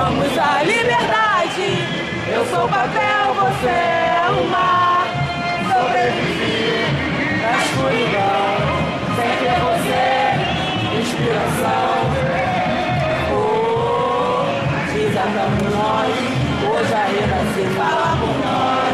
Vamos à liberdade. Eu sou o papel, você é o mar. Sobreviver na escuridão, sem ter você, inspiração. Oh, desatamos nós, hoje a renascer fala por nós.